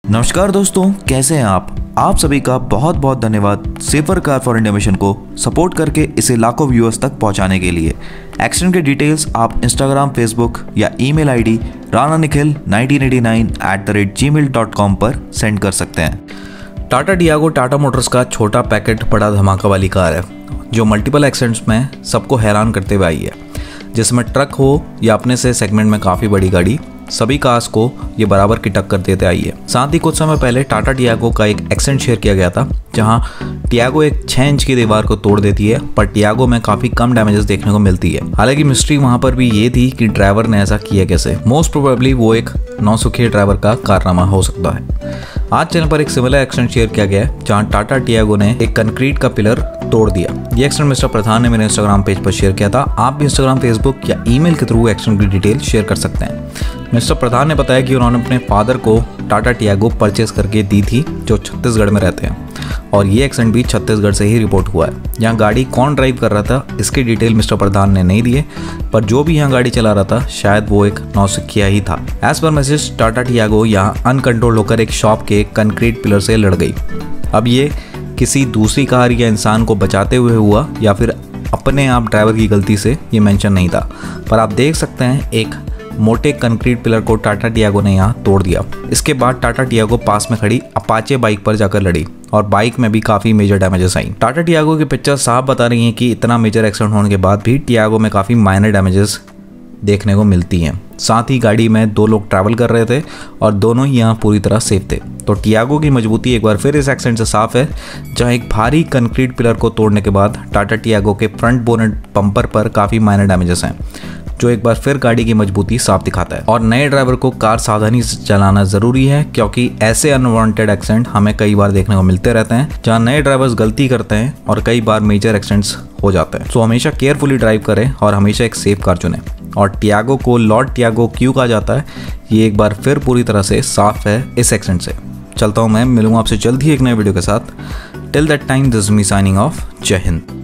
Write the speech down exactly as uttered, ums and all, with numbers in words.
नमस्कार दोस्तों, कैसे हैं आप आप सभी का बहुत बहुत धन्यवाद safer car for India mission को सपोर्ट करके इसे लाखों व्यूअर्स तक पहुंचाने के लिए। एक्सीडेंट के डिटेल्स आप इंस्टाग्राम, फेसबुक या email ID Rana Nikhil nineteen eighty nine at the rate Gmail dot com पर सेंड कर सकते हैं। टाटा टियागो टाटा मोटर्स का छोटा पैकेट बड़ा धमाका वाली कार है जो मल्टीपल एक्सीडेंट्स में सबको हैरान करते हुए आई है। जिसमें ट्रक हो या अपने से सेगमेंट में काफ़ी बड़ी गाड़ी, सभी कार्स को ये बराबर की टक्कर देते आई है। साथ ही कुछ समय पहले टाटा टियागो का एक एक्सीडेंट शेयर किया गया था जहां टियागो एक छह इंच की दीवार को तोड़ देती है, पर टियागो में काफी कम डैमेजेस देखने को मिलती है। हालांकि मिस्ट्री वहां पर भी ये थी कि ड्राइवर ने ऐसा किया कैसे। मोस्ट प्रोबेबली वो एक नौसिखिए ड्राइवर का कारनामा हो सकता है। आज चैनल पर एक सिमिलर एक्सीडेंट शेयर किया गया है जहां टाटा टियागो ने एक कंक्रीट का पिलर तोड़ दिया। ये एक्सीडेंट मिस्टर प्रधान ने मेरे इंस्टाग्राम पेज पर शेयर किया था। आप भी इंस्टाग्राम, फेसबुक या ईमेल के थ्रू एक्सीडेंट की डिटेल शेयर कर सकते हैं। मिस्टर प्रधान ने बताया कि उन्होंने अपने फादर को टाटा टियागो परचेस करके दी थी जो छत्तीसगढ़ में रहते हैं, और ये एक्सीडेंट भी छत्तीसगढ़ से ही रिपोर्ट हुआ है। यहाँ गाड़ी कौन ड्राइव कर रहा था इसकी डिटेल मिस्टर प्रधान ने नहीं दिए, पर जो भी यहाँ गाड़ी चला रहा था शायद वो एक नौसिखिया ही था। एज पर मैसेज टाटा टियागो यहाँ अनकंट्रोल होकर एक शॉप के कंक्रीट पिलर से लड़ गई। अब ये किसी दूसरी कार या इंसान को बचाते हुए हुआ या फिर अपने आप ड्राइवर की गलती से, ये मेंशन नहीं था। पर आप देख सकते हैं एक मोटे कंक्रीट पिलर को टाटा टियागो ने यहाँ तोड़ दिया। इसके बाद टाटा टियागो पास में खड़ी अपाचे बाइक पर जाकर लड़ी और बाइक में भी काफ़ी मेजर डैमेजेस आई। टाटा टियागो की पिक्चर साफ बता रही हैं कि इतना मेजर एक्सीडेंट होने के बाद भी टियागो में काफ़ी माइनर डैमेजेस देखने को मिलती हैं। साथ ही गाड़ी में दो लोग ट्रैवल कर रहे थे और दोनों ही यहाँ पूरी तरह सेफ थे। तो टियागो की मजबूती एक बार फिर इस एक्सीडेंट से साफ है, जहाँ एक भारी कंक्रीट पिलर को तोड़ने के बाद टाटा टियागो के फ्रंट बोनेट बम्पर पर काफ़ी माइनर डैमेजेस हैं, जो एक बार फिर गाड़ी की मजबूती साफ दिखाता है। और नए ड्राइवर को कार सावधानी से चलाना जरूरी है, क्योंकि ऐसे अनवांटेड एक्सीडेंट हमें कई बार देखने को मिलते रहते हैं जहां नए ड्राइवर्स गलती करते हैं और कई बार मेजर एक्सीडेंट्स हो जाते हैं। तो हमेशा केयरफुली ड्राइव करें और हमेशा एक सेफ कार चुनें। और टियागो को लॉर्ड टियागो क्यों कहा जाता है, ये एक बार फिर पूरी तरह से साफ है इस एक्सीडेंट से। चलता हूँ मैं, मिलूंगा आपसे जल्द ही एक नए वीडियो के साथ। Till that time this is me signing off. Jai Hind.